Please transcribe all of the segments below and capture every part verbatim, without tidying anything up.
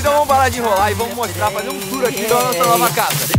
Então vamos parar de enrolar e vamos mostrar, fazer um tour aqui da nossa nova casa.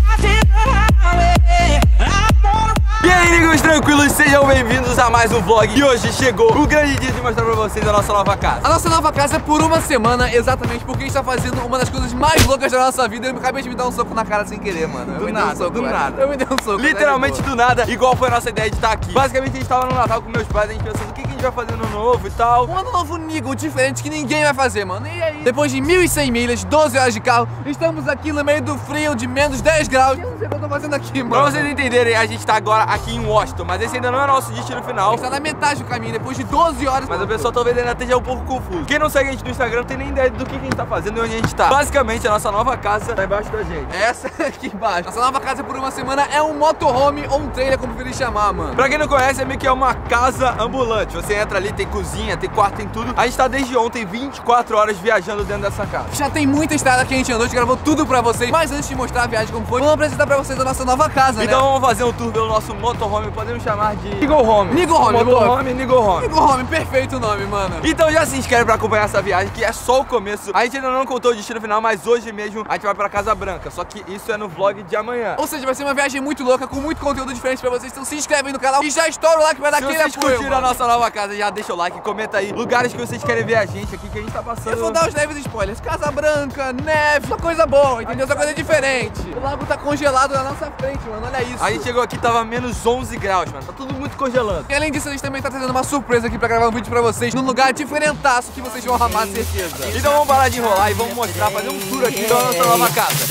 E aí, amigos, tranquilos? Sejam bem-vindos a mais um vlog. E hoje chegou o grande dia de mostrar pra vocês a nossa nova casa. A nossa nova casa é por uma semana, exatamente porque a gente tá fazendo uma das coisas mais loucas da nossa vida. Eu acabei de me dar um soco na cara sem querer, mano. Eu Do me nada, dei um soco, do velho. nada. Eu me dei um soco. Literalmente do nada, igual foi a nossa ideia de estar aqui. Basicamente a gente tava no Natal com meus pais, a gente pensando o que, que a gente vai fazer no novo e tal. Um ano novo nível diferente que ninguém vai fazer, mano. E aí, depois de mil e cem milhas, doze horas de carro, estamos aqui no meio do frio de menos dez graus. Eu não sei o que eu tô fazendo aqui, mano. Pra vocês entenderem, a gente tá agora aqui em Washington, mas esse ainda não é nosso destino final. A gente tá na metade do caminho, depois de doze horas. Mas o pessoal talvez ainda esteja um pouco confuso. Quem não segue a gente no Instagram não tem nem ideia do que a gente tá fazendo e onde a gente tá. Basicamente, a nossa nova casa tá embaixo da gente. Essa aqui embaixo. Nossa nova casa por uma semana é um motorhome ou um trailer, como preferir chamar, mano. Pra quem não conhece, é meio que é uma casa ambulante. Você entra ali, tem cozinha, tem quarto, tem tudo. A gente tá desde ontem vinte e quatro horas viajando dentro dessa casa. Já tem muita estrada que a gente andou, a gente gravou tudo pra vocês. Mas antes de mostrar a viagem como foi, vamos apresentar pra vocês a nossa nova casa, Então né? vamos fazer um tour pelo nosso motorhome, podemos chamar de Niggle Home. Niggle Home, Motorhome, Niggle Home. Niggle Home, perfeito o nome, mano. Então já se inscreve pra acompanhar essa viagem, que é só o começo. A gente ainda não contou o destino final, mas hoje mesmo a gente vai pra Casa Branca. Só que isso é no vlog de amanhã. Ou seja, vai ser uma viagem muito louca, com muito conteúdo diferente pra vocês. Então se inscreve aí no canal e já estoura o like pra dar Se aquele vocês apoio, curtiram a mano. nossa nova casa, já deixa o like, comenta aí lugares que vocês querem ver a gente aqui, que a gente tá passando. Eu vou dar os leves spoilers. Casa Branca, neve, só coisa boa, entendeu? Só coisa diferente. O lago tá congelado na nossa frente, mano. Olha isso. A gente chegou aqui, tava menos onze graus, mano. Tá tudo muito congelando. E além disso, a gente também tá trazendo uma surpresa aqui pra gravar um vídeo pra vocês num lugar diferentaço que vocês vão amar, certeza. Então vamos parar de enrolar e vamos mostrar, fazer um tour aqui da nossa nova casa.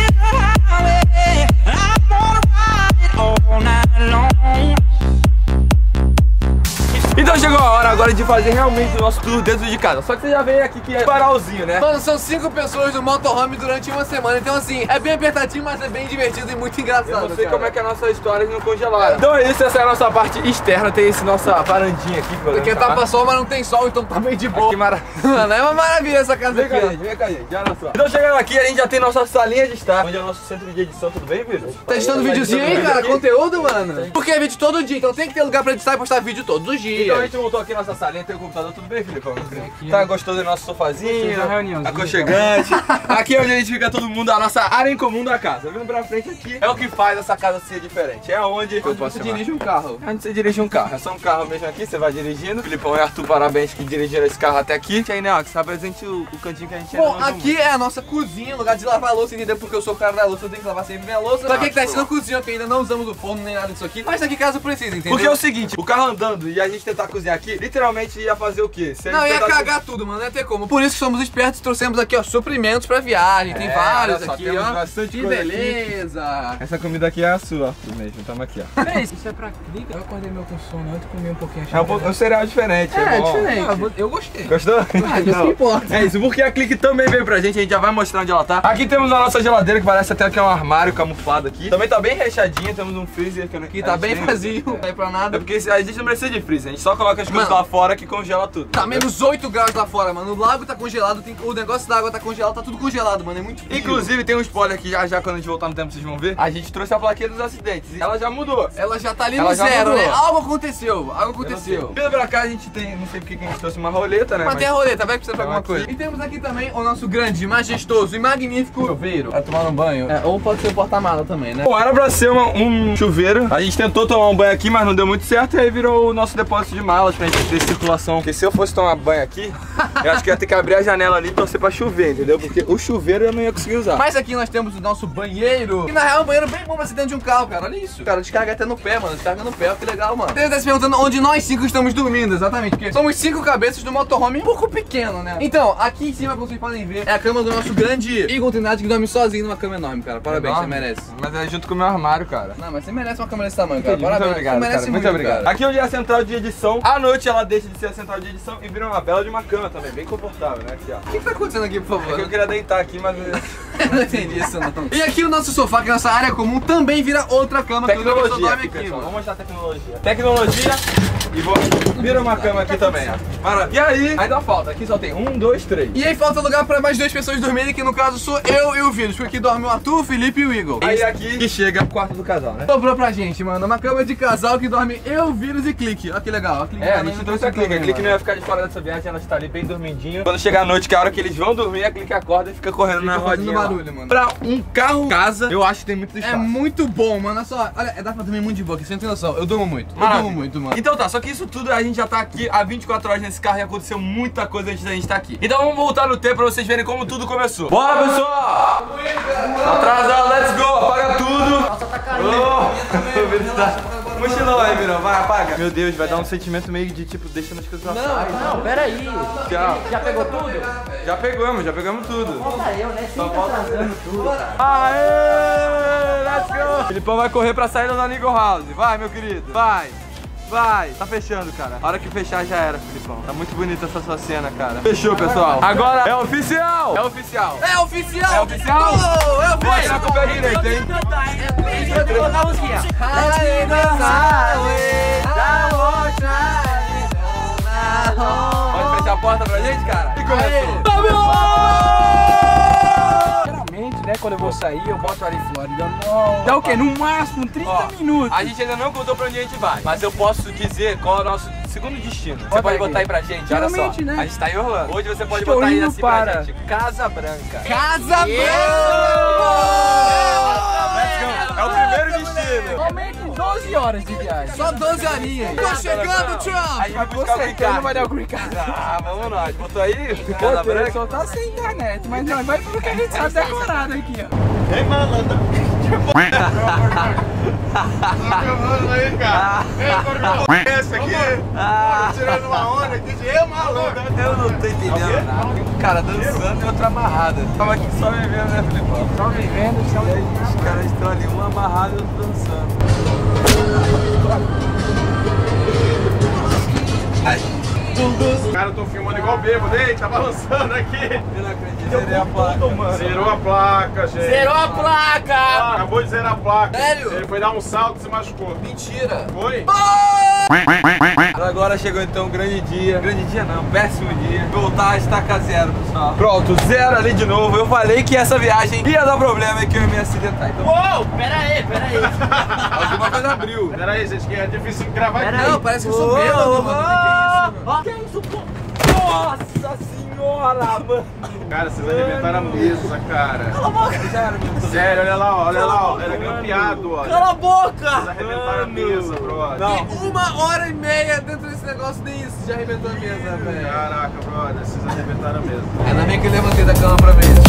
Então chegou a hora agora de fazer realmente o nosso tour dentro de casa. Só que você já veio aqui que é varalzinho, né? Mano, são cinco pessoas no motorhome durante uma semana. Então assim, é bem apertadinho, mas é bem divertido e muito engraçado. Eu não sei cara. como é que é a nossa história não congelaram. Então é isso, essa é a nossa parte externa. Tem esse nossa varandinha aqui. Que Aqui é tapa-sol, mas não tem sol, então tá meio de boa. Que maravilha. Mano, é uma maravilha essa casa Vem aqui, cá, ó. gente, vem cá, gente. Já na sua. Então chegando aqui, a gente já tem nossa salinha de estar, onde é o nosso centro de edição. Tudo bem, Vitor? Tá editando videozinho aí, cara? Conteúdo, mano? Porque é vídeo todo dia, então tem que ter lugar pra editar e postar vídeo todos os dias. Então a gente montou aqui nossa salinha, tem o computador, tudo bem, Filipão? Tá gostoso do nosso sofazinho, aconchegante. Aqui é onde a gente fica todo mundo, a nossa área em comum da casa. Vindo pra frente aqui, é o que faz essa casa ser diferente. É onde Eu posso dirigir um carro. Onde você dirige um carro. É só um carro mesmo aqui, você vai dirigindo. Filipão e Arthur, parabéns que dirigiram esse carro até aqui. E aí, né, ó, que você apresente o, o cantinho que a gente ainda Bom, não aqui é a nossa cozinha, lugar de lavar a louça, entendeu? Porque eu sou o cara da louça, eu tenho que lavar sempre minha louça. Só que aqui tá sendo cozinha, que ainda não usamos o forno nem nada disso aqui. Mas aqui caso precisa, entendeu? Porque é o seguinte, o carro andando e a gente tentar cozinhar aqui, literalmente ia fazer o quê? Se a Não, gente ia tentar- cagar tudo, mano, não ia ter como. Por isso que somos espertos e trouxemos aqui, ó, suprimentos pra viagem. Tem É, vários olha só, aqui, temos ó. bastante Que coisa aqui. beleza. Essa comida aqui é a sua, Arthur, mesmo. Tamo aqui, ó. É isso, isso é pra clica. Eu acordei meu com sono ontem e comi um pouquinho. É um, pouco- um cereal diferente. É, bom. diferente. Ah, eu gostei. Gostou? Ah, isso Não. que importa. É isso, porque a Clique também veio pra gente, a gente já vai mostrar onde ela tá. Aqui temos a nossa geladeira, que parece até que é um armário camuflado aqui. Também tá bem recheadinha, temos um freezer que eu não Aqui tá bem vazio, não vai pra É nada. porque a gente não precisa de freezer, a gente só coloca as coisas Mano, lá fora que congela tudo. Tá menos oito graus lá fora, mano. O lago tá congelado, tem... o negócio da água tá congelado, tá tudo congelado, mano. É muito frio. Inclusive tem um spoiler aqui, já já quando a gente voltar no tempo vocês vão ver. A gente trouxe a plaquinha dos acidentes e ela já mudou. Ela já tá ali Ela no já zero, mudou. né? Algo aconteceu, algo aconteceu. Vindo pra cá a gente tem, não sei porque que a gente trouxe uma roleta, né? Mas tem a roleta, vai precisar pra Então alguma aqui- coisa. E temos aqui também o nosso grande, majestoso e magnífico chuveiro. Vai tomar um banho. É, ou pode ser o porta-mala também, né? Bom, era pra ser uma- um chuveiro. A gente tentou tomar um banho aqui, mas não deu muito certo. E aí virou o nosso depósito de malas pra gente ter circulação. Porque se eu fosse tomar banho aqui, eu acho que ia ter que abrir a janela ali e torcer pra chover, entendeu? Porque o chuveiro eu não ia conseguir usar. Mas aqui nós temos o nosso banheiro. E na real é um banheiro bem bom pra ser dentro de um carro, cara. Olha isso. Cara, descarga até no pé, mano. Descarga no pé, ó, que legal, mano. Você deve estar se perguntando onde nós cinco estamos dormindo, exatamente. Porque somos cinco cabeças do motorhome um pouco pequeno, né? Então, aqui em cima, como vocês podem ver, é a cama do nosso grande Igor Trindade, que dorme sozinho numa cama enorme, cara. Parabéns, Enorme? você merece. Mas é junto com o meu armário, cara. Não, mas você merece uma cama desse tamanho, cara. Entendi, muito Parabéns. obrigado, você merece cara. Muito obrigado. cara. Aqui onde é a central de edição, à noite ela deixa de ser a central de edição e vira uma bela de uma cama também, bem confortável, né? Aqui, ó. O que que tá acontecendo aqui, por É favor? que eu queria deitar aqui, mas... Eu não entendi isso, não. E aqui o nosso sofá, que é a nossa área comum, também vira outra cama que o pessoal Tecnologia dorme aqui, aqui, pessoal. mano. Vamos mostrar a tecnologia. Tecnologia E vou... Vira uma cama aqui também, ó. Maravilha. E aí, ainda falta. Aqui só tem um, dois, três. E aí falta lugar pra mais duas pessoas dormirem, que no caso sou eu e o Vírus. Porque aqui dorme o Arthur, o Felipe e o Igor. Aí aqui que chega o quarto do casal, né? Sobrou pra gente, mano. Uma cama de casal que dorme eu, Vírus e Clique. Olha que legal. A É, a gente trouxe a Clique. A Clique não ia ficar de fora dessa viagem, ela está ali bem dormidinho. Quando chegar a noite, que é a hora que eles vão dormir, a Clique acorda e fica correndo Fica na rodinha fazendo barulho, lá. mano. Pra um carro casa, eu acho que tem muito espaço. É muito bom, mano. Olha só. Olha, dá pra dormir muito de boa aqui, você não tem noção. Eu durmo muito. Eu Maravilha. durmo muito, mano. Então tá, só que isso tudo a gente já tá aqui há vinte e quatro horas nesse carro e aconteceu muita coisa antes da gente estar aqui. Então vamos voltar no tempo pra vocês verem como tudo começou. Bora, pessoal! Atrasado, let's go! Apaga tudo! Nossa, tá caindo. Oh, mochilão aí, Virão, vai, apaga. Meu Deus, vai dar um sentimento meio de tipo, deixando as coisas pra trás. Não, peraí. Tchau. Já pegou tudo? Já pegamos, já pegamos tudo. Falta eu, né? Só Sempre falta atrasando tudo, cara. Aê! Let's go! Filipão vai correr pra saída da Nigel House. Vai, meu querido. Vai. Vai. Tá fechando, cara. A hora que fechar já era, Filipão. Tá muito bonita essa sua cena, cara. Fechou, pessoal. Agora é oficial. É oficial. É oficial! É oficial? Oh, eu Vai tirar com o pé direito, hein? Deixa eu colocar a musiquinha. Pode fechar a porta pra gente, cara? E começou. Geralmente, né, quando eu vou sair, eu boto ali Flórida Mall. Dá o quê? No máximo trinta Ó, minutos. a gente ainda não contou pra onde a gente vai, mas eu posso dizer qual é o nosso segundo destino. Você Bota pode aí. botar aí pra gente, olha só. Geralmente, né? A gente tá em Orlando. Hoje você pode Estou botar aí indo assim pra para- gente. Casa Branca. Casa Let's go. É o primeiro destino. Normalmente doze horas de viagem. Só doze horinhas. Tô chegando, Trump! A gente vai Com buscar o certeza Ricardo. não vai dar o green card. Ah, vamos nós. Botou aí? Casa Pô, Branca. só tá sem internet, mas não, vai pelo que a gente sabe decorado aqui, ó. Ei, malandro. aí, cara. Ei, esse aqui, tô tirando uma onda aqui de eu, malandro. Eu não tô entendendo nada. Um cara dançando e outro amarrado. Tava aqui só vivendo, né, Filipão? Só vivendo, só E aí, os caras estão ali, um amarrado e outro dançando. Cara, eu tô filmando igual bêbado, ei, tá balançando aqui. Eu não acredito. Zerei a placa. Zerou a placa, gente. Zerou a placa! Ah, acabou de zerar a placa. Sério? Ele foi dar um salto e se machucou. Mentira! Foi? Agora chegou então um grande dia. Grande dia não, péssimo dia. Voltar a estaca zero, pessoal. Pronto, zero ali de novo. Eu falei que essa viagem ia dar problema e que eu ia me acidentar. Então, Uou! Pera aí, pera aí. alguma coisa abriu. Pera aí, gente, que é difícil gravar Pera aqui. aí. Não, parece que eu sou bêbado, mano. Ó, que isso, pô? Nossa senhora, mano. Cara, vocês arrebentaram a mesa, cara. Cala a boca! Sério, olha lá, ó, olha lá, ó. Era grampeado, olha. Cala a Vocês boca! arrebentaram a mesa, brother. Não. Uma hora e meia dentro desse negócio, nem isso já arrebentou a mesa, velho. Caraca, brother, vocês arrebentaram a mesa. Ainda bem que eu levantei da cama pra ver isso.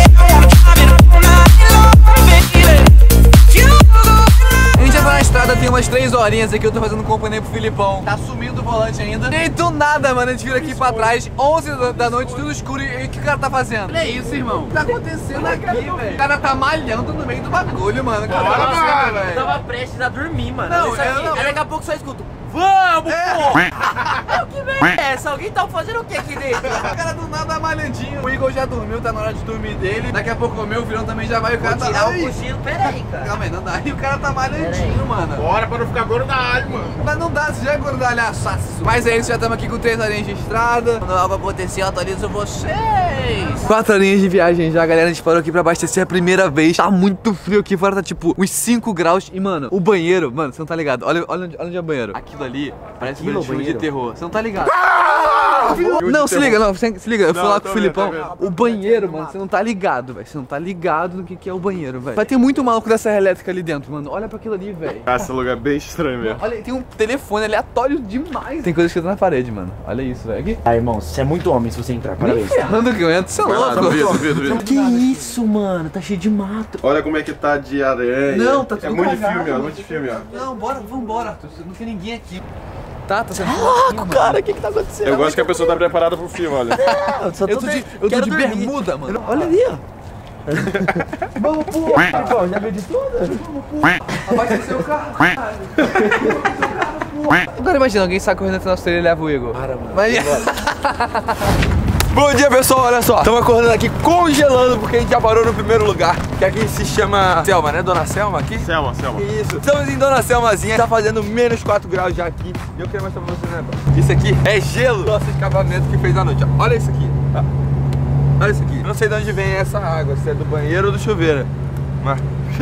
A gente já tá na estrada, tem umas três horinhas aqui, eu tô fazendo companhia pro Filipão. Tá sumindo o volante ainda. E do nada, mano, a gente vira aqui pra trás, onze da noite, tudo escuro. E o que o cara tá fazendo? Olha isso, irmão. O que tá acontecendo aqui, velho? O cara tá malhando no meio do bagulho, mano. O cara Bora, tá mano. acontecendo, Eu velho. tava prestes a dormir, mano. Não, Isso aqui. eu não- Aí daqui a pouco só escuto. Vamos, pô! É, que merda é essa? Alguém tá fazendo o que aqui dentro? O cara do nada malhandinho. O Igor já dormiu, tá na hora de dormir dele. Daqui a pouco o meu filhão também já vai. O cara Vou tá. tirar o Ai, cochilo. Pera aí, cara. calma aí, não dá. E o cara tá malhandinho, mano. Bora pra não ficar gordalho, mano. Mas não dá, você já é gordalhaçaço. Mas é isso, já estamos aqui com três horinhas de estrada. Quando algo acontecer, eu atualizo vocês. Quatro horinhas de viagem já, galera. A gente parou aqui pra abastecer a primeira vez. Tá muito frio aqui fora, tá tipo uns cinco graus. E, mano, o banheiro, mano, você não tá ligado. Olha, olha, onde, olha onde é o banheiro. Aquilo ali parece um filme de terror. Você não tá ligado. Não, se liga, não, se se liga. Eu fui Não, lá tô com o vendo, Filipão. tô vendo. O banheiro, mano, você não tá ligado, velho. Você não tá ligado no que, que é o banheiro, velho. Vai ter muito maluco da serra elétrica ali dentro, mano. Olha pra aquilo ali, velho. Cara, esse lugar é bem estranho mesmo. Olha, tem um telefone aleatório demais. Tem coisa escrita na parede, mano. Olha isso, velho. Aqui. Ah, irmão, você é muito homem se você entrar, Nem parabéns. ferrando que eu entro, você é Vai lá, louco. duvido, duvido, duvido. Que isso, mano? Tá cheio de mato. Olha como é que tá de aranha. Não, tá tudo É muito de cagado, filme, ó, mano. muito de filme, ó. Não, bora, vambora, Arthur. Não tem ninguém aqui. Tá, tá sendo Louco, cara, o que que tá acontecendo? Eu gosto que a pessoa tá preparada pro filme, olha. Eu só Eu tô de, eu tô quero de dormir. bermuda, mano. Olha ali, ó. Vamos, pô. Pô, já viu de tudo? Abastecer o carro. Agora imagina, alguém sai correndo atrás nosso trailer e leva o Igor. Para, mano. Mas... Bom dia, pessoal, olha só. Estamos acordando aqui congelando porque a gente já parou no primeiro lugar, que aqui se chama Selma, né? Dona Selma aqui? Selma, Selma. Isso. Estamos em Dona Selmazinha, tá fazendo menos quatro graus já aqui. E eu queria mostrar pra vocês, né? Isso aqui é gelo, nosso escapamento que fez à noite. Ó. Olha isso aqui. Ó. Olha isso aqui. Eu não sei de onde vem essa água, se é do banheiro ou do chuveiro. Mas...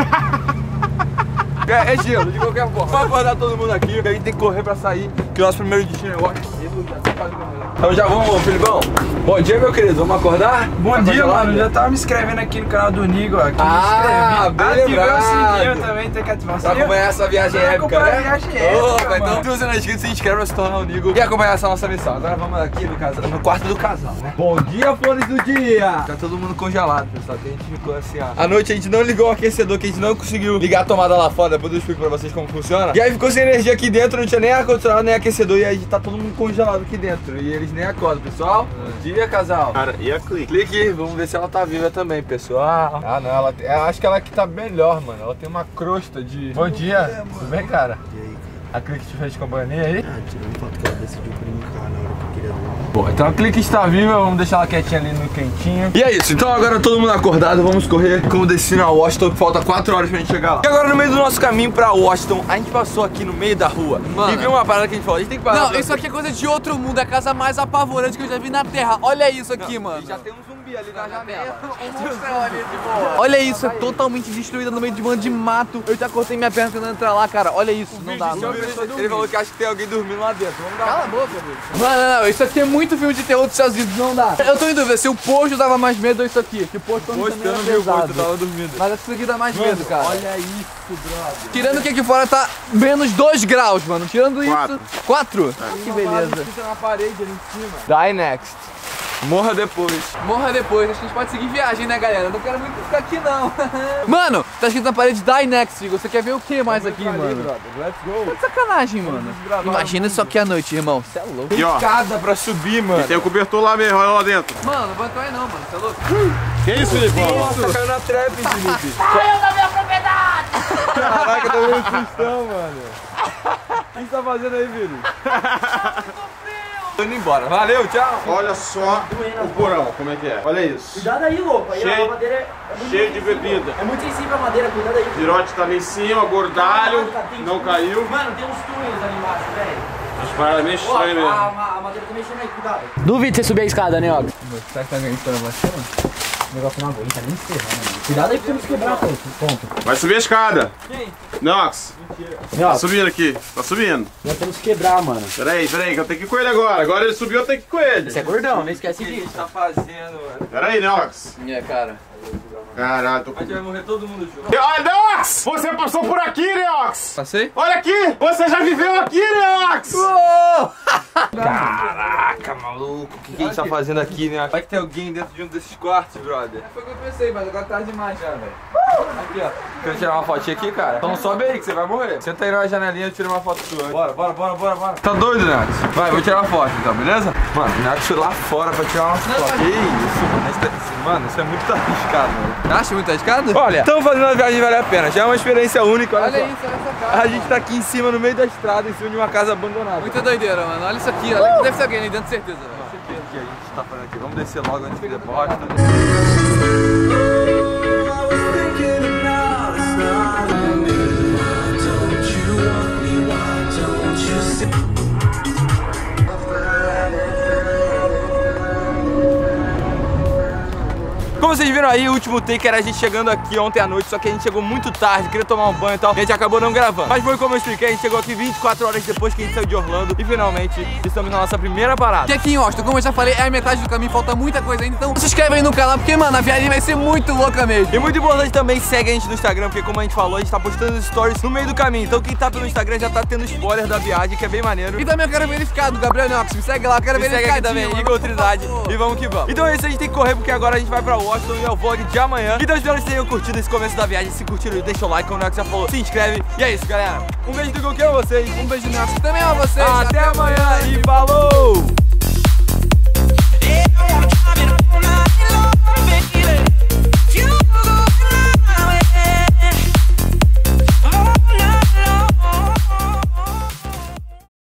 É, é gelo, de qualquer forma. Vamos acordar todo mundo aqui, que a gente tem que correr pra sair, que o nosso primeiro destino é Washington. Então já vamos, Filipão. Bom dia, meu querido, vamos acordar? Bom Vai dia, congelar, mano. né? Já tava me inscrevendo aqui no canal do Nigo. Aqui Ah, me bem inscrevi. Ativei o lembrado. sininho também, tem que ativar o Pra sininho. acompanhar essa viagem Pra épica, acompanhar né? a viagem épica, Opa, então mano. se você não é inscrito, se inscreve pra se tornar um Nigo e acompanhar essa nossa missão. Agora vamos aqui no, casal, no quarto do casal, né? Bom dia, flores do dia! Tá todo mundo congelado, pessoal, que a gente ficou assim, ó. À noite a gente não ligou o aquecedor, que a gente não conseguiu ligar a tomada lá fora, depois eu explico pra vocês como funciona. E aí ficou sem energia aqui dentro, não tinha nem ar-condicionado, nem aquecedor, e aí tá todo mundo congelado aqui dentro. E eles nem acordam, pessoal. Bom dia, casal. Cara, e a clique? Clique, vamos ver se ela tá viva também, pessoal. Ah, não, ela, eu acho que ela que tá melhor, mano. Ela tem uma crosta de... Bom dia, tudo bem, cara? E aí, cara? A Clique te fez companhia aí? Ah, tirando foto que ela decidiu brincar na hora que eu queria dormir. Bom, então a Clique está viva, vamos deixar ela quietinha ali no quentinho. E é isso, então agora todo mundo acordado, vamos correr com o destino a Washington, que falta quatro horas pra gente chegar lá. E agora no meio do nosso caminho pra Washington, a gente passou aqui no meio da rua. Mano. E viu uma parada que a gente falou, a gente tem que parar. Não, pra- isso aqui é coisa de outro mundo, é a casa mais apavorante que eu já vi na Terra. Olha isso aqui, mano. E já tem um zumbi ali na janela. Olha isso, é totalmente destruída no meio de um bando de mato. Eu já cortei minha perna tentando entrar lá, cara. Olha isso, não dá, mano. Ele falou que acha que tem alguém dormindo lá dentro. Vamos dar Cala a boca, velho. Não, não, não, isso aqui é muito filme de terror dos Estados Unidos, não dá. Eu tô em dúvida se o posto dava mais medo ou isso aqui. Que o posto também Poxa, eu era não vi o posto, eu pesado. tava dormindo. Mas isso aqui dá mais medo, cara. Olha isso, brother. Tirando que aqui fora tá menos dois graus, mano. Tirando Quatro. isso. Quatro? Que beleza. Fica na parede ali em cima. Die next. Morra depois. Morra depois, acho que a gente pode seguir viagem, né, galera? Eu não quero muito ficar aqui, não. Mano, tá escrito na parede Die next, Igor. Você quer ver o que mais aqui, mano? Let's go. Tá de sacanagem, mano. Imagina isso aqui à noite, irmão. Você é louco. E ó, Escada pra subir, mano. tem o cobertor lá mesmo, olha lá dentro. Mano, não vou entrar aí não, mano. Você é louco? Que isso, Felipe? Nossa, caiu na trap, Felipe. Saiu da minha propriedade! Caraca, tá meio sustão, mano. O que você tá fazendo aí, Felipe? Tô indo embora. Valeu, tchau. Olha só o porão, como é que é. Olha isso. Cuidado aí, louco. Aí Cheio- a madeira é, é muito Cheio de sensível. bebida. É muito sensível a madeira, cuidado aí. O virote tá ali em cima, gordalho, Caraca, tem não tipo- caiu. Mano, tem uns túneis ali embaixo, velho. As paradas meio Ó, estranhas mesmo. a, a, a madeira tá mexendo aí, cuidado. Duvido você subir a escada, né, Ox? Será que tá ganhando pra você, mano? O negócio não aguenta nem encerrando, mano. Cuidado aí pra você não se quebrar, pô. Ponto. Vai subir a escada. Nox, tá subindo aqui. Tá subindo. Nós temos que quebrar, mano. Peraí, peraí, que eu tenho que ir com ele agora. Agora ele subiu, eu tenho que ir com ele. Você é gordão, não esquece O que a gente disso. tá fazendo, mano? Peraí, Nox. É, cara. Caralho, tô A com... gente vai morrer todo mundo junto. Olha, Nox! Você passou por aqui, Nox! Passei? Olha aqui! Você já viveu aqui, Nox! Caraca, maluco. O que, que a gente tá fazendo aqui, né? Vai que tem alguém dentro de um desses quartos, brother. Foi o que eu pensei, mas agora tá demais já, velho. Aqui, ó. Quer tirar uma fotinha aqui, cara? Então sobe aí que você vai morrer. Senta aí na janelinha e tira uma foto sua. Bora, bora, bora, bora, bora. Tá doido, Nax? Vai, vou tirar uma foto então, beleza? Mano, o Nax foi lá fora pra tirar uma foto. Que isso, mano? Isso, isso, mano, isso é muito arriscado, mano. Acha muito arriscado? Olha, estamos fazendo uma viagem que vale a pena. Já é uma experiência única, olha, Olha só. isso, olha essa casa. A gente tá aqui em cima, no meio da estrada, em cima de uma casa abandonada. Muita doideira, mano. Olha isso aqui. Olha que deve ter alguém ali dentro, certeza. velho. O que a gente tá fazendo aqui? Vamos descer logo antes que dê bosta. Como vocês viram aí, o último take era a gente chegando aqui ontem à noite, só que a gente chegou muito tarde, queria tomar um banho e tal, e a gente acabou não gravando. Mas foi como eu expliquei, a gente chegou aqui vinte e quatro horas depois que a gente saiu de Orlando e finalmente estamos na nossa primeira parada. Que aqui em Austin, como eu já falei, é a metade do caminho, falta muita coisa ainda. Então se inscreve aí no canal, porque, mano, a viagem vai ser muito louca mesmo. E muito importante também, segue a gente no Instagram, porque como a gente falou, a gente tá postando os stories no meio do caminho. Então quem tá pelo Instagram já tá tendo spoiler da viagem, que é bem maneiro. E também eu quero verificado, Gabriel Nox, me segue lá, eu quero Me segue verificar aqui também, Igor Trindade. E vamos que vamos. Então é isso, a gente tem que correr porque agora a gente vai pra Washington e é o vlog de amanhã. Então espero que vocês tenham curtido esse começo da viagem. Se curtiram, deixa o like, como o Nox já falou, se inscreve. E é isso, galera. Um beijo do Gokê a vocês. Um beijo do Nox também a vocês. Até amanhã e falou!